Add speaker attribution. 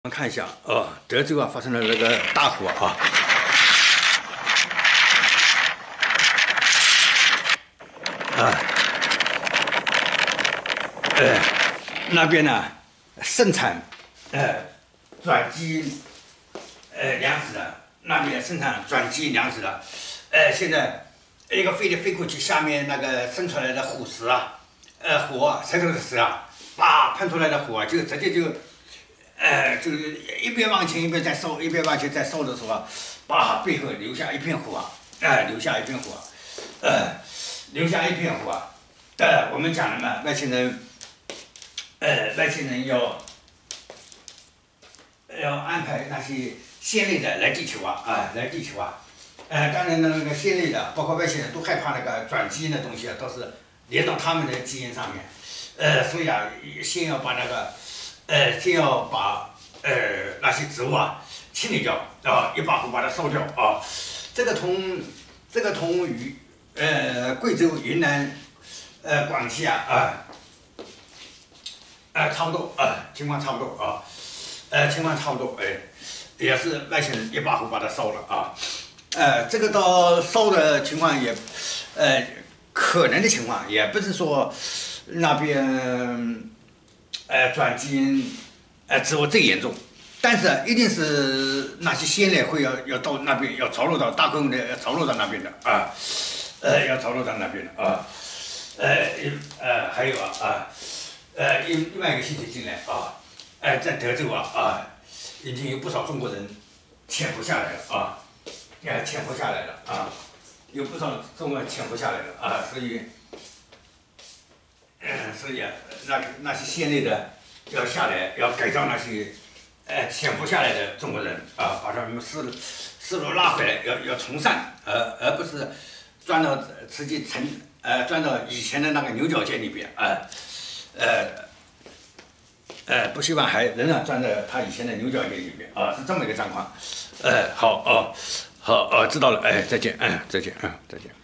Speaker 1: 我们看一下，德州发生了那个大火啊，那边呢盛产转基粮食的，那边生产转基因粮食的，现在一个飞过去，下面那个生出来的火石啊，火石头的石啊，喷出来的火就直接就是一边往前一边在烧，一边往前在烧的时候啊，背后留下一片火啊，留下一片火，留下一片火。我们讲了嘛，外星人要安排那些先类的来地球来地球当然呢，那个先类的，包括外星人都害怕那个转基因的东西都是连到他们的基因上面，所以先要把那些植物清理掉一把火把它烧掉这个同于贵州、云南、广西差不多情况差不多情况差不多也是外星人一把火把它烧了这个到烧的情况也可能的情况也不是说那边转基因植物最严重，但是一定是那些先类会要到那边，要着陆到大规模的，要着陆到那边的要着陆到那边的还有另外一个信息进来在德州已经有不少中国人潜伏下来了潜伏下来了有不少中国人潜伏下来了所以那些先类的要下来，要改造那些潜伏下来的中国人把他们思路拉回来，要从善，而不是钻到钻到以前的那个牛角尖里边不希望还仍然钻在他以前的牛角尖里边是这么一个状况好知道了再见再见再见。